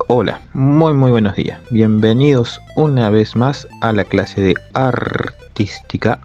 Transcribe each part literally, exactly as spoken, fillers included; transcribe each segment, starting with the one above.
Hola, muy muy buenos días. Bienvenidos una vez más a la clase de artística.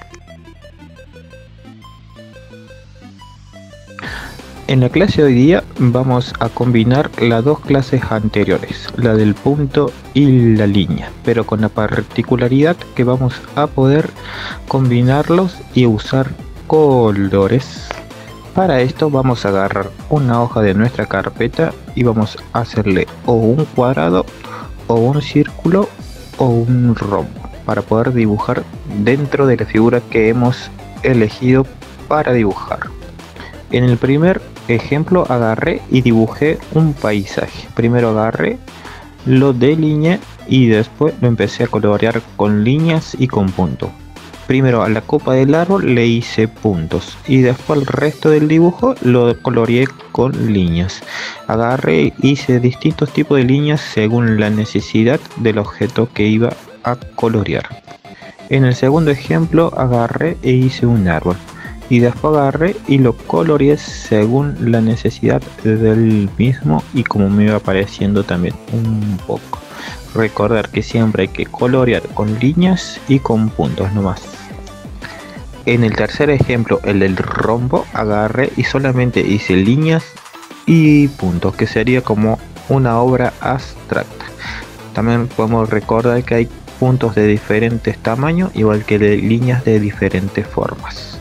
En la clase de hoy día vamos a combinar las dos clases anteriores, la del punto y la línea, pero con la particularidad que vamos a poder combinarlos y usar colores. Para esto vamos a agarrar una hoja de nuestra carpeta y vamos a hacerle o un cuadrado o un círculo o un rombo para poder dibujar dentro de la figura que hemos elegido para dibujar. En el primer ejemplo agarré y dibujé un paisaje. Primero agarré, lo delineé y después lo empecé a colorear con líneas y con puntos. Primero a la copa del árbol le hice puntos y después el resto del dibujo lo coloreé con líneas. Agarré e hice distintos tipos de líneas según la necesidad del objeto que iba a colorear. En el segundo ejemplo agarré e hice un árbol y después agarré y lo coloreé según la necesidad del mismo y como me iba apareciendo también un poco. Recordar que siempre hay que colorear con líneas y con puntos nomás. En el tercer ejemplo, el del rombo, agarré y solamente hice líneas y puntos, que sería como una obra abstracta. También podemos recordar que hay puntos de diferentes tamaños, igual que de líneas de diferentes formas.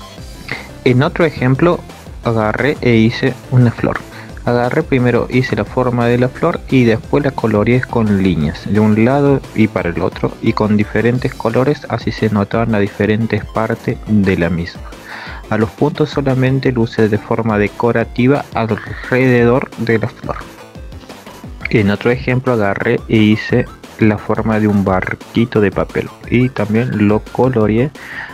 En otro ejemplo, agarré e hice una flor. Agarré primero, hice la forma de la flor y después la coloreé con líneas de un lado y para el otro y con diferentes colores, así se notaban las diferentes partes de la misma. A los puntos solamente luces de forma decorativa alrededor de la flor. En otro ejemplo agarré e hice la forma de un barquito de papel y también lo coloreé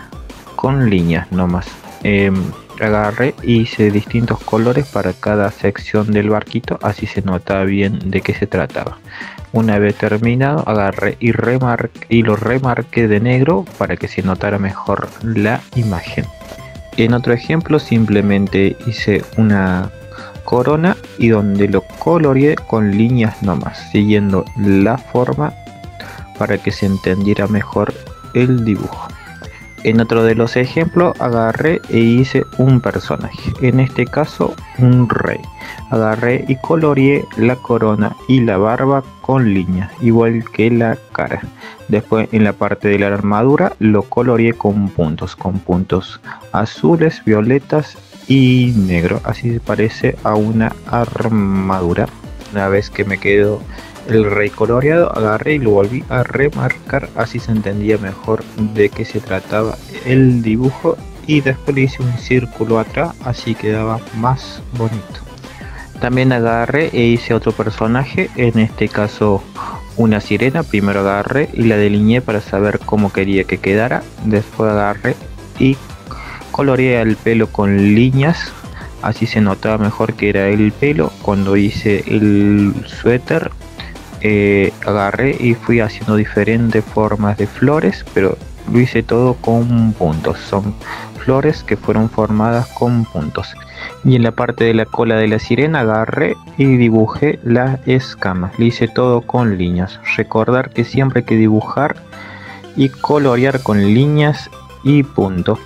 con líneas nomás. Eh, agarré y hice distintos colores para cada sección del barquito, así se notaba bien de qué se trataba. Una vez terminado agarré y, remarqué, y lo remarqué de negro para que se notara mejor la imagen. En otro ejemplo simplemente hice una corona y donde lo coloreé con líneas nomás, siguiendo la forma para que se entendiera mejor el dibujo. En otro de los ejemplos agarré e hice un personaje, en este caso un rey. Agarré y coloreé la corona y la barba con líneas, igual que la cara. Después en la parte de la armadura lo coloreé con puntos, con puntos azules, violetas y negro. Así se parece a una armadura. Una vez que me quedó el rey coloreado, agarré y lo volví a remarcar, así se entendía mejor de qué se trataba el dibujo y después le hice un círculo atrás, así quedaba más bonito. También agarré e hice otro personaje, en este caso una sirena. Primero agarré y la delineé para saber cómo quería que quedara, después agarré y coloreé el pelo con líneas, así se notaba mejor que era el pelo. Cuando hice el suéter Eh, agarré y fui haciendo diferentes formas de flores, pero lo hice todo con puntos. Son flores que fueron formadas con puntos. Y en la parte de la cola de la sirena agarré y dibujé las escamas. Lo hice todo con líneas. Recordar que siempre hay que dibujar y colorear con líneas y puntos.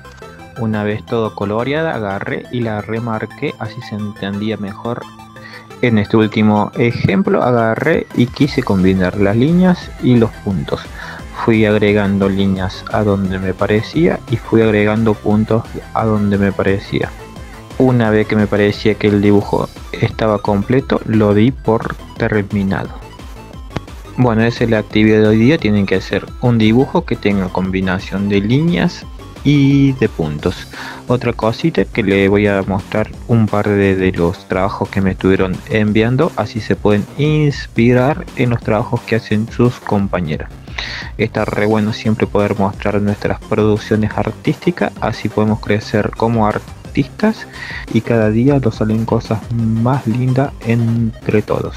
Una vez todo coloreado agarré y la remarqué, así se entendía mejor. En este último ejemplo agarré y quise combinar las líneas y los puntos. Fui agregando líneas a donde me parecía y fui agregando puntos a donde me parecía. Una vez que me parecía que el dibujo estaba completo, lo di por terminado. Bueno, esa es la actividad de hoy día. Tienen que hacer un dibujo que tenga combinación de líneas y de puntos. Otra cosita que le voy a mostrar un par de, de los trabajos que me estuvieron enviando, así se pueden inspirar en los trabajos que hacen sus compañeros. Está re bueno siempre poder mostrar nuestras producciones artísticas, así podemos crecer como artistas y cada día nos salen cosas más lindas entre todos.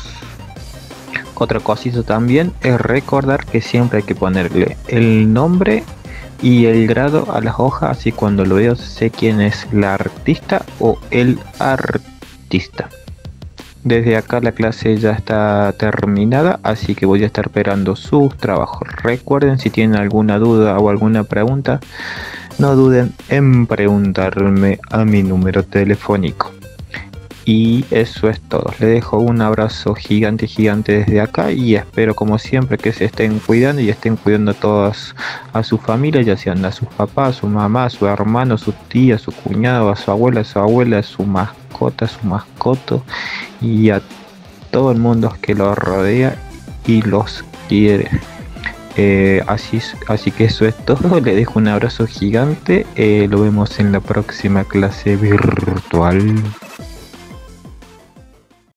Otra cosita también es recordar que siempre hay que ponerle el nombre y el grado a las hojas, así cuando lo veo sé quién es la artista o el artista. Desde acá la clase ya está terminada, así que voy a estar esperando sus trabajos. Recuerden, si tienen alguna duda o alguna pregunta, no duden en preguntarme a mi número telefónico. Y eso es todo. Les dejo un abrazo gigante, gigante desde acá y espero como siempre que se estén cuidando y estén cuidando a todas a su familia, ya sean a sus papás, a su mamá, a su hermano, a su tía, a su cuñado, a su abuela, a su abuela, a su mascota, a su mascoto y a todo el mundo que los rodea y los quiere. Eh, así, así que eso es todo. Le dejo un abrazo gigante. Eh, lo vemos en la próxima clase virtual.